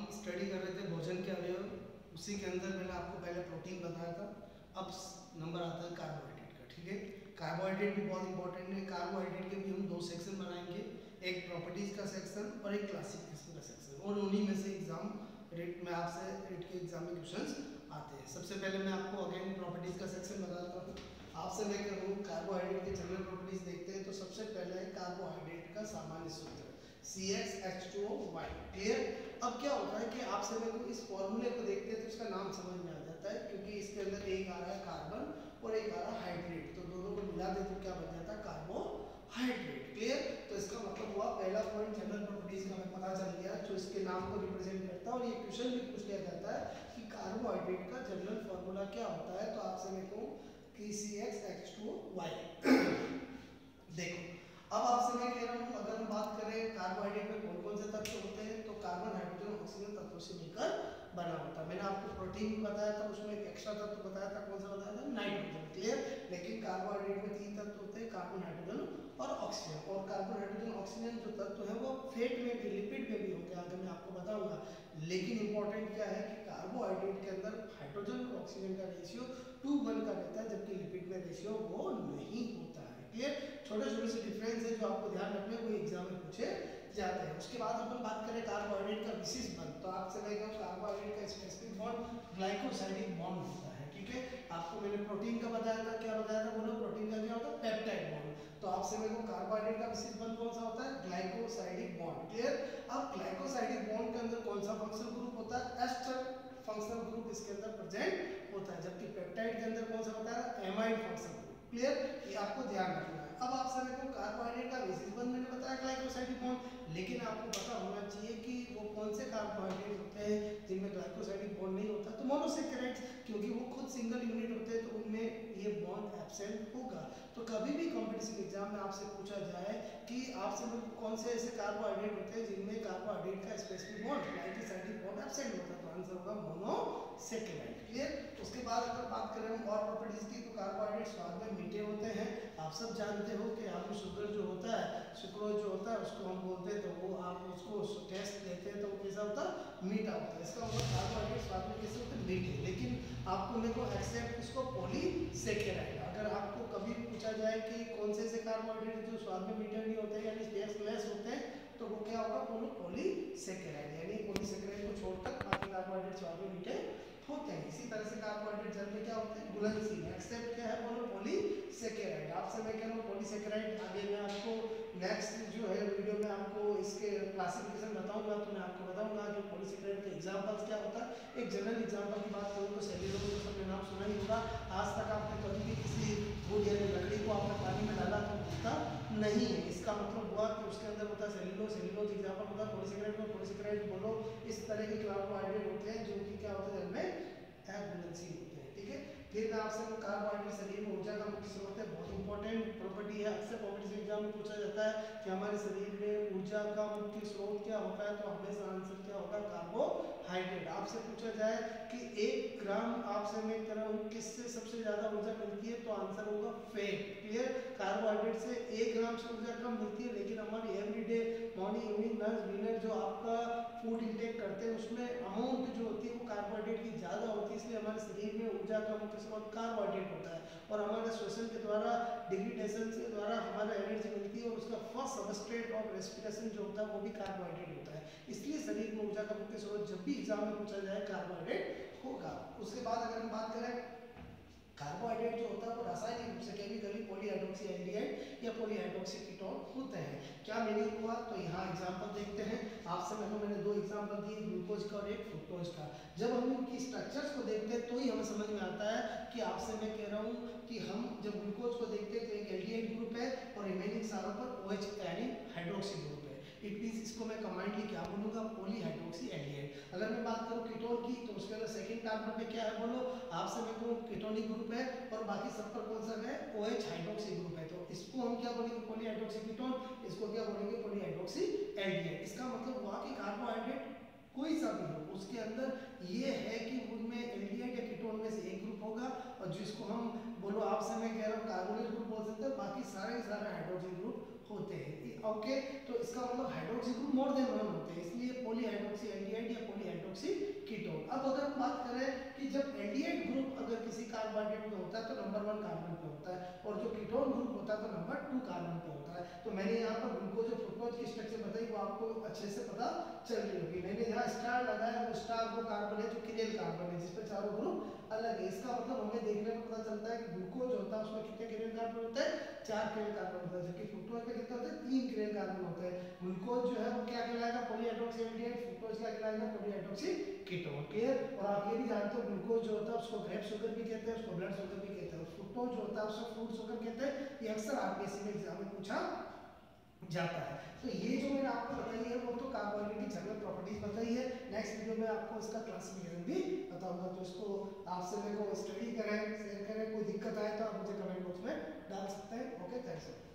Study कर रहे थे भोजन के अवयव, उसी के अंदर मैंने आपको पहले प्रोटीन बताया था। अब नंबर आता है कार्बोहाइड्रेट का। ठीक है, कार्बोहाइड्रेट भी बहुत इंपॉर्टेंट है। कार्बोहाइड्रेट के भी हम दो सेक्शन बनाएंगे, एक प्रॉपर्टीज का सेक्शन और एक क्लासिफिकेशन का सेक्शन, और उन्हीं में से एग्जाम रेट में आपसे रेट के एग्जाम में क्वेश्चंस आते हैं। सबसे पहले मैं आपको अगेन प्रॉपर्टीज का सेक्शन बताता हूँ। आपसे मैं कहूँ कार्बोहाइड्रेट के जनरल प्रॉपर्टीज देखते हैं, तो सबसे पहले है कार्बोहाइड्रेट का सामान्य सूत्र CxH2O-Y। क्लियर। अब क्या होता है कि आपसे मेरे को इस फॉर्मूले को देखते हैं तो इसका नाम समझ में आ जाता है, क्योंकि इसके अंदर एक आ रहा है कार्बन और एक आ रहा है हाइड्रेट, तो दोनों को मिला दे तो क्या बन जाता है कार्बोहाइड्रेट। क्लियर। तो इसका मतलब हुआ पहला पॉइंट जनरल प्रॉपर्टीज का हमें पता चल गया जो इसके नाम को रिप्रेजेंट करता है। और ये क्वेश्चन भी पूछ लिया जाता है कि कार्बोहाइड्रेट का जनरल फॉर्मूला क्या होता है, तो आपसे मेरे को कि CxH2O-Y। देखो अब आपसे मैं कह रहा हूँ, अगर हम बात करें कार्बोहाइड्रेट में कौन कौन से तत्व होते हैं, तो कार्बन, हाइड्रोजन, ऑक्सीजन तत्वों से मिलकर बना होता है। मैंने आपको प्रोटीन भी बताया था, उसमें एक एक्स्ट्रा तत्व बताया था, कौन सा बताया था, नाइट्रोजन। क्लियर। लेकिन कार्बोहाइड्रेट में तीन तत्व होते हैं, कार्बन, हाइड्रोजन और ऑक्सीजन। और कार्बन, हाइड्रोजन, ऑक्सीजन जो तत्व है वो फैट में भी, लिपिड में भी होते हैं, आगे मैं आपको बताऊंगा। लेकिन इंपॉर्टेंट क्या है कि कार्बोहाइड्रेट के अंदर हाइड्रोजन और ऑक्सीजन का रेशियो 2:1 का रहता है, जबकि लिपिड में रेशियो वो नहीं होता है। क्लियर। छोटे छोटे से डिफरेंस है जो आपको ध्यान रखने को एग्जाम में पूछे जाते हैं। उसके बाद अपन बात करें कार्बोहाइड्रेट का विशेष बंध, तो आपसे मैं कहूँ कार्बोहाइड्रेट का स्पेसिफिक बॉन्ड ग्लाइकोसाइडिक बॉन्ड होता है। ठीक है, आपको मैंने प्रोटीन का बताया था, क्या बताया था बोलो, प्रोटीन का क्या होता है, पेप्टाइड बॉन्ड। तो आपसे मेरे को कार्बोहाइड्रेट का विशेष बंध कौन सा होता है, ग्लाइकोसाइडिक बॉन्ड। क्लियर। अब ग्लाइकोसाइडिक बॉन्ड के अंदर कौन सा फंक्शनल ग्रुप होता है, एस्टर फंक्शनल ग्रुप इसके अंदर प्रेजेंट होता है, जबकि पेप्टाइड के अंदर कौन सा होता है, एमाइड फंक्शनल ग्रुप। क्लियर, ये आपको ध्यान रखना है। अब आपसे मेरे को कार्बोहाइड्रेट का विशेष बंध मैंने बताया ग्लाइकोसाइडिक बॉन्ड, लेकिन आपको पता होना चाहिए कि वो कौन से कार्बोहाइड्रेट होते हैं जिनमें ग्लाइकोसाइडिक बॉन्ड नहीं होता, तो मोनोसैकेराइड्स, क्योंकि वो खुद सिंगल यूनिट होते हैं तो उनमें ये बॉन्ड एब्सेंट होगा। तो कभी भी कॉम्पिटिशन एग्जाम में आपसे पूछा जाए कि आपसे कौन से ऐसे कार्बोहाइड्रेट होते हैं जिनमें कार्बोहाइड्रेट का specific bond glycosidic bond absent होता है, तो आंसर होगा मोनोसैकेराइड। क्लियर। उसके बाद अगर बात करें हम और प्रॉपर्टीज की, तो कार्बोहाइड्रेट स्वाद में मीठे होते हैं। आप सब जानते हो कि आलू शुगर जो होता है, सुक्रोज जो होता है, उसको हम बोलते हैं, तो वो आप उसको टेस्ट लेते हैं तो वो कैसा होता है, मीठा होता है। इसका मतलब कार्बोहाइड्रेट स्वाद में कैसे होते हैं, मीठे। लेकिन आपको मेरे को एक्सेप्ट इसको पॉलीसैकेराइड, अगर आपको कभी पूछा जाए कि कौन से ऐसे कार्बोहाइड्रेट जो स्वाद में मीठे नहीं होते यानी टेस्टलेस होते हैं, तो वो क्या होगा, बोलो पॉलीसैकेराइड। यानी पॉलीसैकेराइड को छोड़कर बाकी कार्बोहाइड्रेट स्वाद में मीठे होते हैं। इसी तरह से कार्बोहाइड्रेट जल में क्या होते हैं, घुलनशील। एक्सेप्ट क्या है, बोलो पॉलीसैकेराइड। आपसे मैं कह रहा हूँ पॉलीसैकेराइड, आगे मैं आपको नेक्स्ट जो है वीडियो में आपको इसके क्लासिफिकेशन बताऊंगा, तो मैं आपको बताऊंगा कि पॉलीसैकेराइड के एग्जांपल्स क्या होता है। एक जनरल एग्जांपल की बात करूँ तो सेल्यूलोज का सबने नाम सुना ही होगा। आज तक आपने कभी भी किसी वुड यानी लकड़ी को आपने पानी में डाला तो भूलता नहीं है। इसका मतलब हुआ कि उसके अंदर होता है सेल्यूलोज। सेल्यूलोज एग्जांपल होता है पॉलीसैकेराइड में। पॉलीसैकेराइड बोलो इस तरह के कार्बोहाइड्रेट होते हैं जो कि क्या होते हैं, जल में अघुलनशील होते हैं। ठीक है। फिर मैं आपसे कार्बोहाइड्रेट शरीर में ऊर्जा का मुख्य स्रोत है, बहुत इंपॉर्टेंट प्रॉपर्टी है। अक्सर कॉम्पिटिशन एग्जाम में पूछा जाता है कि हमारे शरीर में ऊर्जा का मुख्य स्रोत क्या होता है, तो हमेशा आंसर क्या होगा, कार्बोहाइड्रेट। आपसे पूछा जाए कि 1 ग्राम आपसे मैं कह रहा हूँ किससे सबसे ज्यादा ऊर्जा मिलती है, तो आंसर होगा फैट। क्लियर। कार्बोहाइड्रेट से 1 ग्राम से ऊर्जा कम मिलती है, लेकिन हमारी everyday morning, evening, lunch, dinner जो आपका फूड इंटेक करते हैं उसमें अमाउंट जो होती है वो कार्बोहाइड्रेट की ज़्यादा होती है, इसलिए हमारे शरीर में ऊर्जा का मुख्य स्रोत कार्बोहाइड्रेट होता है। और हमारे श्वसन के द्वारा, डिग्रेडेशन के द्वारा हमारा एनर्जी मिलती है, और उसका फर्स्ट सबस्ट्रेट ऑफ रेस्पिरेशन जो होता है वो भी कार्बोहाइड्रेट होता है। इसलिए शरीर में ऊर्जा का मुख्य स्रोत जब भी एग्जाम में पूछा जाए कार्बोहाइड्रेट होगा। उसके बाद अगर हम बात करें कार्बोहाइड्रेट जो होता है वो रासायनिक रूप से केमिकली पॉलीहाइड्रोक्सी एल्डिहाइड या पॉलीहाइड्रोक्सी कीटोन होते हैं। क्या मीनिंग हुआ, तो यहाँ एग्जांपल देखते हैं। आपसे मैंने 2 एग्जांपल दिए, ग्लूकोज का और एक फ्रुक्टोज का। जब हम इनकी स्ट्रक्चर्स को देखते हैं तो ही हमें समझ में आता है कि आपसे मैं कह रहा हूँ कि हम जब ग्लूकोज को देखते हैं तो एक एल्डिहाइड ग्रुप है और रिमेनिंग सारों पर OH यानी हाइड्रोक्सी ग्रुप है। इट मींस इसको मैं कंबाइंडली क्या बोलूँगा, पॉलीहाइड्रोक्सी एल्डिहाइड। अगर मैं बात करूँ कीटोन की, तो उसके अंदर सेकंड कार्बन पे क्या है बोलो, आपसे मैं कहूँ कीटोनिक ग्रुप है, और बाकी सब पर कौन सा है, OH हाइड्रोक्सी ग्रुप है। तो इसको हम क्या बोलेंगे, पॉलीहाइड्रोक्सी कीटोन। इसको क्या बोलेंगे, पॉलीहाइड्रोक्सी एल्डिहाइड। इसका मतलब हुआ कि कार्बोहाइड्रेट कोई सा भी हो, उसके अंदर ये है कि उनमें एल्डिहाइड या कीटोन में से एक ग्रुप होगा, और जिसको हम बोलो आपसे मैं कह रहा हूँ कार्बोनिल ग्रुप बोल सकते हैं, बाकी सारे हाइड्रोजन ग्रुप होते हैं। ओके, तो इसका मतलब हाइड्रोक्सी ग्रुप मोर देन 1 होते हैं, इसलिए पॉलीहाइड्रोक्सी एल्डिहाइड या पॉलीहाइड्रोक्सी कीटोन। अब अगर हम बात करें कि जब एल्डिहाइड ग्रुप अगर किसी कार्बोहाइड्रेट में होता है तो नंबर 1 कार्बन पे होता है, और जो कीटोन ग्रुप होता है तो नंबर 2 कार्बन पे होता है। तो मैंने यहाँ पर ग्लूकोज और फ्रुक्टोज की स्ट्रक्चर बताई, वो आपको अच्छे से पता चल रही होगी। मैंने यहाँ स्टार लगाया, वो स्टार वो कार्बन है जो किनेल कार्बन है, जिसपे चारों ग्रुप अलग है। इसका मतलब हमें देखने में पता चलता है कि ग्लूकोज होता है उसमें कितने किनेल कार्बन होते हैं, 4 किनेल कार्बन होता है, जबकि फ्रुक्टोज में कितने होते हैं, 3 किनेल कार्बन होते हैं। ग्लूकोज जो है वो क्या कहलाएगा, पॉलीहाइड्रोक्सी एल्डिहाइड, फ्रुक्टोज क्या कहलाएगा, पॉलीहाइड्रोक्सी कीटोन। क्लियर। और आप ये भी जानते हो ग्लूकोज जो होता है उसको ग्रेप शुगर भी कहते हैं, उसको ब्लड शुगर भी कहते हैं, और फ्रुक्टोज जो होता है उसको फ्रूट शुगर कहते हैं। ये अक्सर आरपीएससी में एग्जाम में पूछा जाता है। तो ये जो मैंने आपको बताई है वो तो कार्बोहाइड्रेट की जनरल प्रॉपर्टीज बताई है। नेक्स्ट वीडियो में आपको इसका क्लासिफिकेशन भी बताऊंगा, तो इसको आपसे मेरे को स्टडी करें, शेयर करें। कोई दिक्कत आए तो आप मुझे कमेंट बॉक्स में डाल सकते हैं। Okay, thanks.